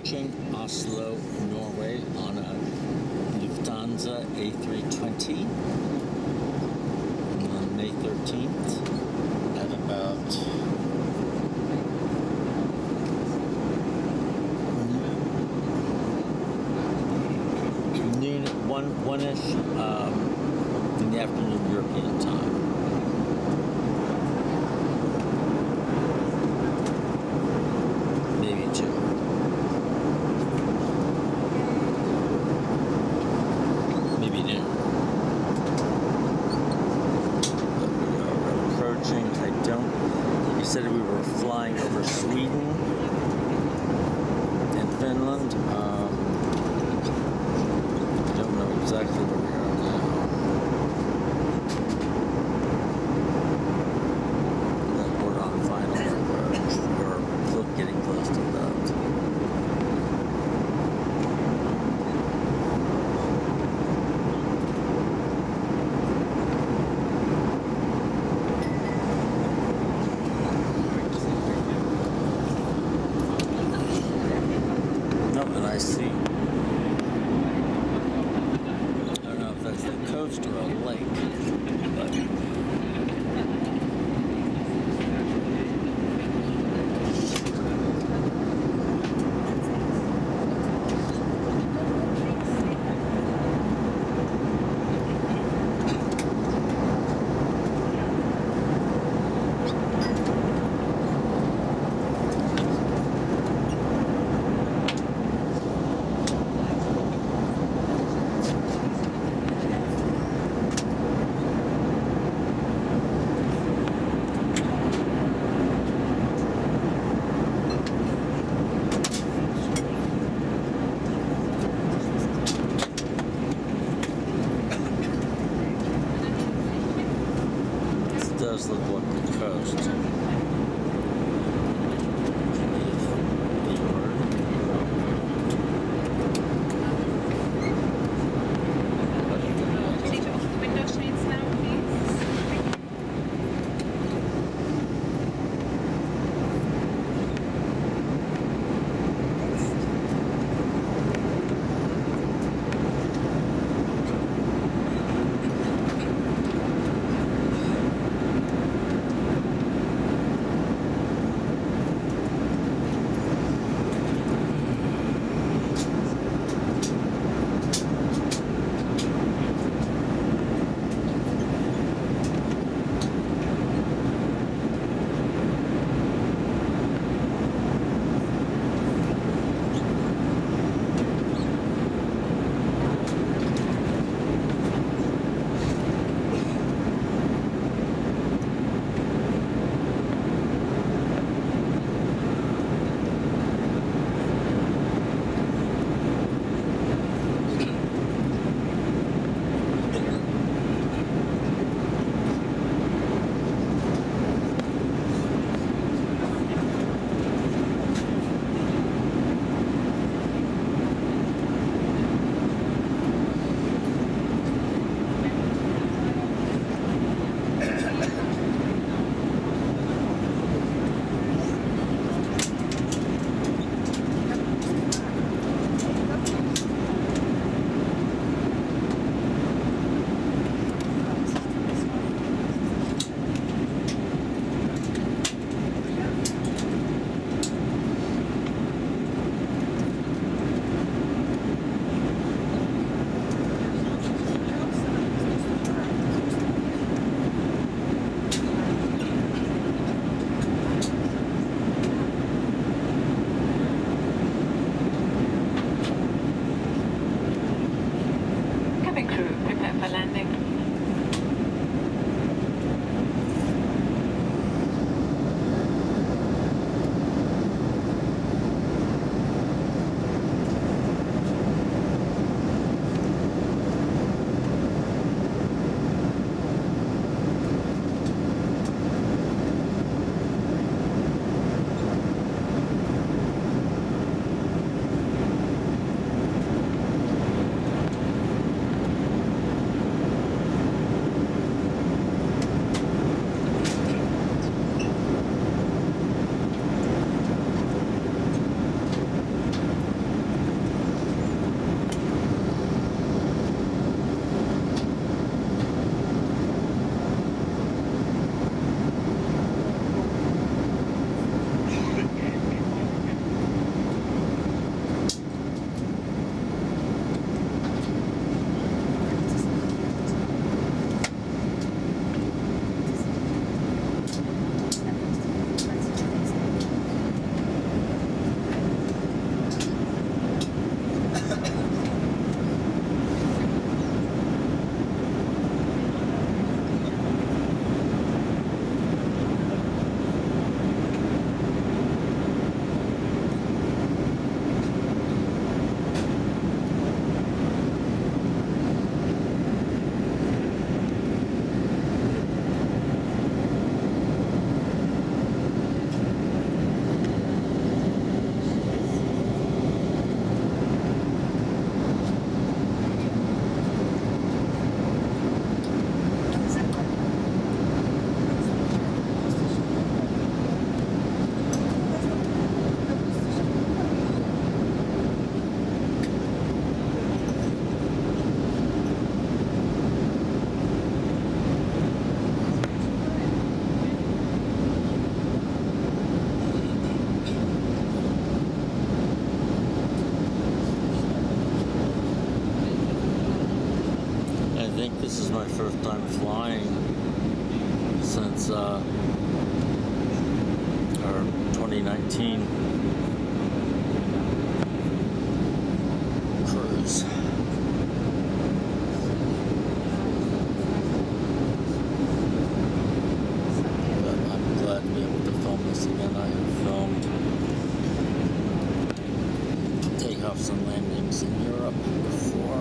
approaching Oslo, Norway on a Lufthansa A320 on May 13th at about noon, one-ish in the afternoon European time. Maybe two. Maybe noon. But we are approaching. We said we were flying over Sweden and Finland. I don't know exactly where we are now. But we're on final approach. We're getting close to that. And I see, I don't know if that's the coast or a lake, but first time flying since our 2019 cruise. But I'm glad to be able to film this again. I have filmed takeoffs and landings in Europe before.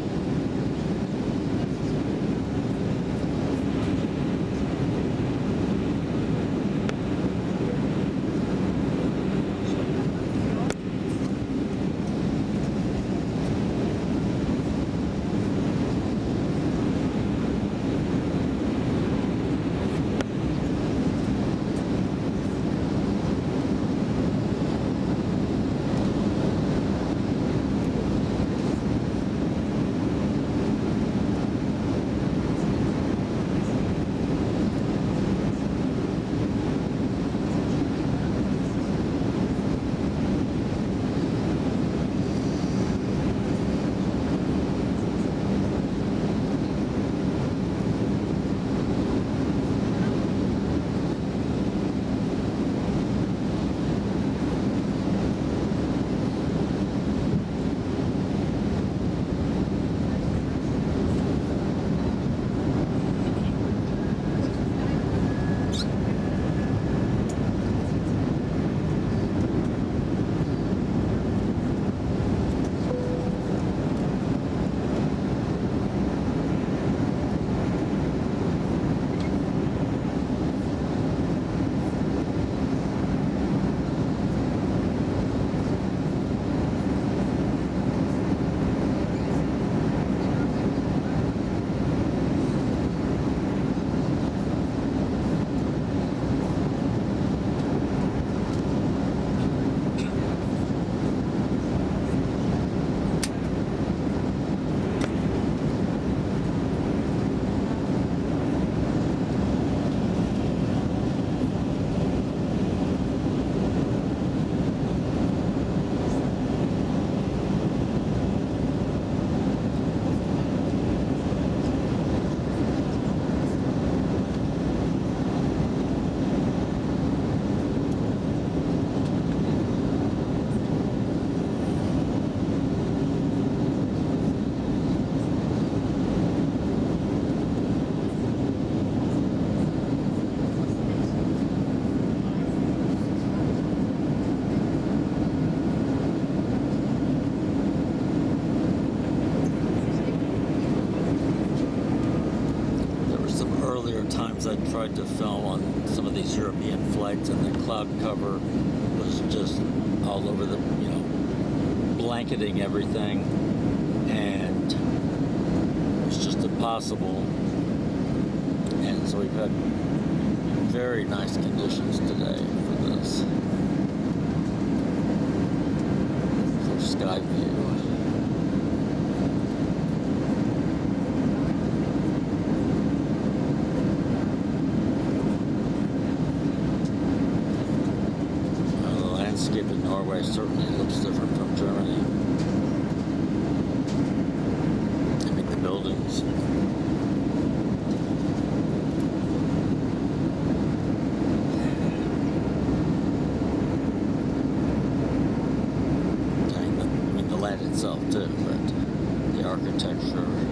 I tried to film on some of these European flights, and the cloud cover was just all over the, blanketing everything, and it was just impossible. And so we've had very nice conditions today for this, for sky view. In Norway certainly looks different from Germany. I mean, the buildings. I mean, the land itself too, but the architecture.